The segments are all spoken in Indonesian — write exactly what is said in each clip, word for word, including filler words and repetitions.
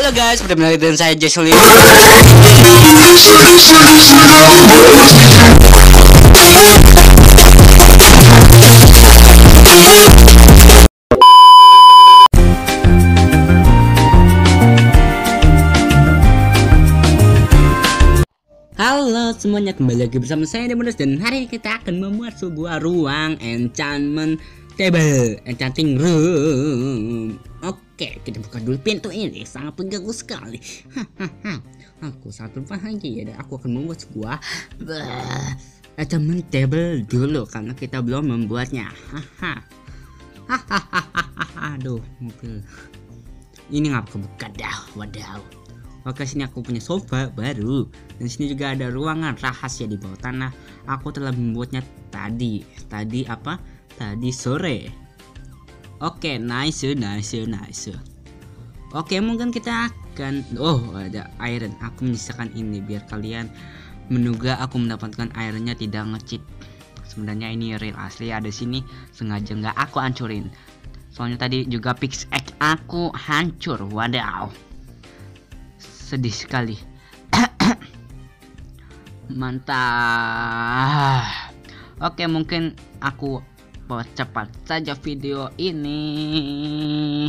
Halo guys, seperti biasa dengan saya Jesli. Halo semuanya, kembali lagi bersama saya Demonus, dan hari ini kita akan membuat sebuah ruang enchantment table, enchanting room. Oke, kita buka dulu pintu ini, sangat mengganggu sekali. Hahaha, aku sangat berbahagia dan aku akan membuat sebuah uh, enchantment table dulu karena kita belum membuatnya. Hahaha, hahaha, aduh, mobil ini nggak kebuka dah, wadaw. Oke, sini aku punya sofa baru, dan sini juga ada ruangan rahasia di bawah tanah. Aku telah membuatnya tadi, tadi apa? Tadi sore. Oke, nice, nice, nice. Oke, mungkin kita akan, oh ada iron. Aku menyisakan ini biar kalian menduga aku mendapatkan ironnya tidak ngecheat. Sebenarnya ini real asli ada sini, sengaja nggak aku hancurin. Soalnya tadi juga pickaxe aku hancur, wadaw. Sedih sekali. Mantap. Oke, mungkin aku percepat saja video ini.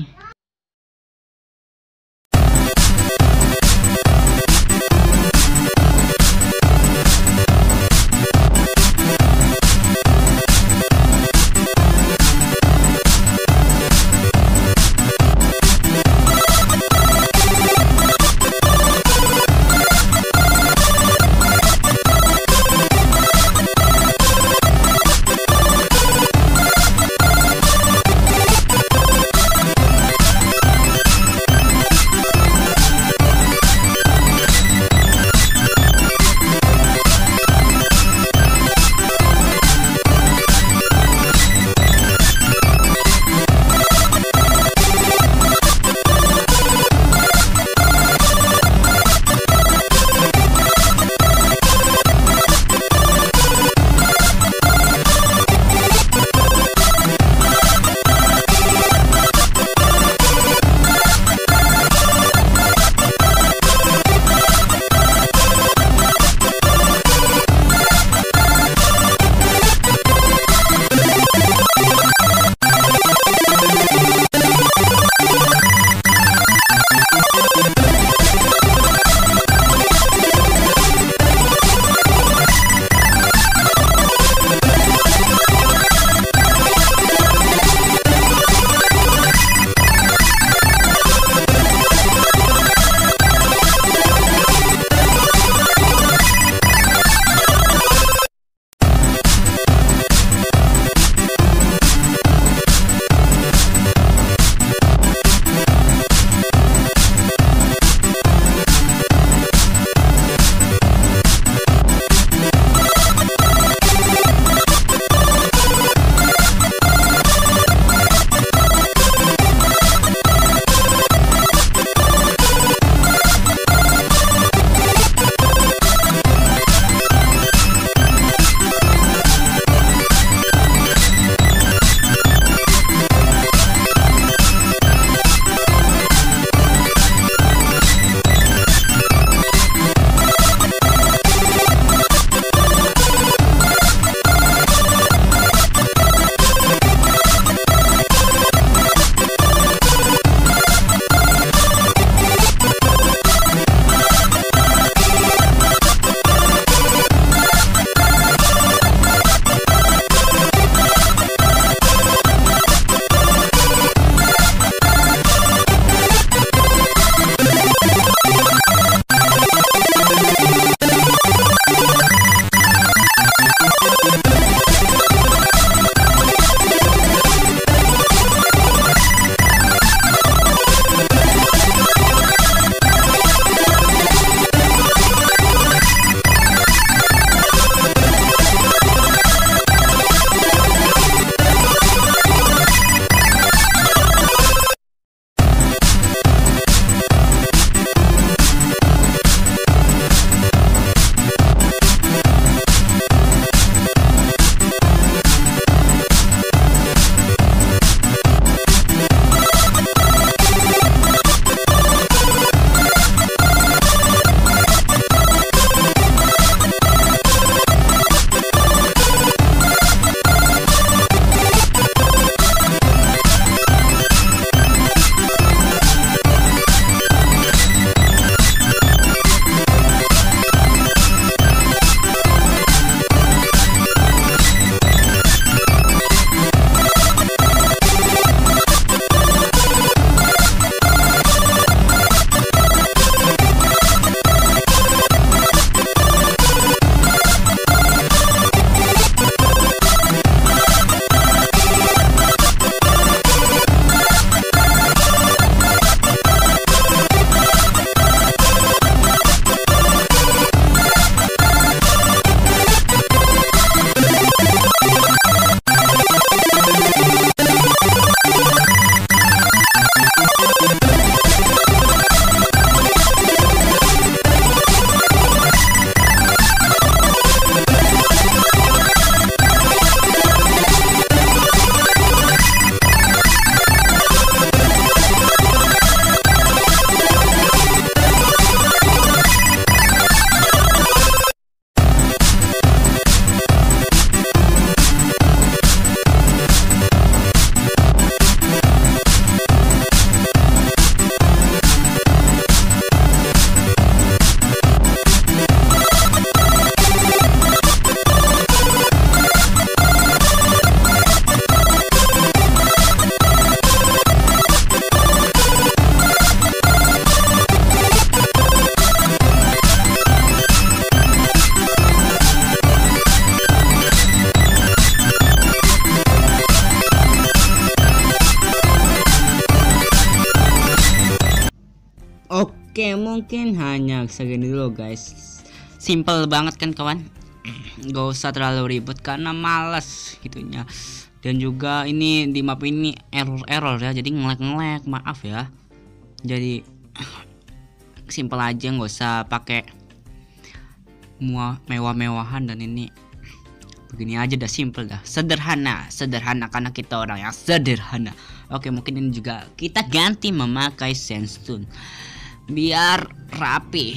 Oke, mungkin hanya segini dulu guys. Simple banget kan kawan. Gak usah terlalu ribet karena malas gitunya. Dan juga ini di map ini error-error ya, jadi ngelek-ngelek, maaf ya. Jadi simple aja, nggak usah pakai mewah-mewahan, dan ini begini aja dah, simple dah, sederhana, sederhana karena kita orang yang sederhana. Oke, mungkin ini juga kita ganti memakai sandstone biar rapi.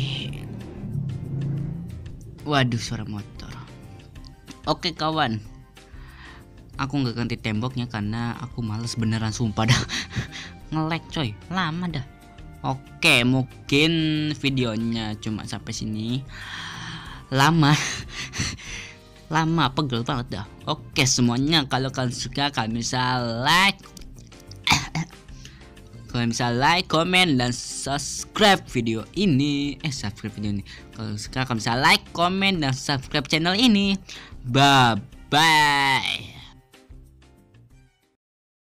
Waduh, suara motor. Oke kawan, aku nggak ganti temboknya karena aku males beneran, sumpah dah. Ngelek coy, lama dah. Oke, mungkin videonya cuma sampai sini. Lama. Lama, pegel banget dah. Oke semuanya, kalau kalian suka kalian bisa like, kalian bisa like, comment, dan subscribe video ini. Eh subscribe video ini. Kalau suka kalian bisa like, comment, dan subscribe channel ini. Bye bye.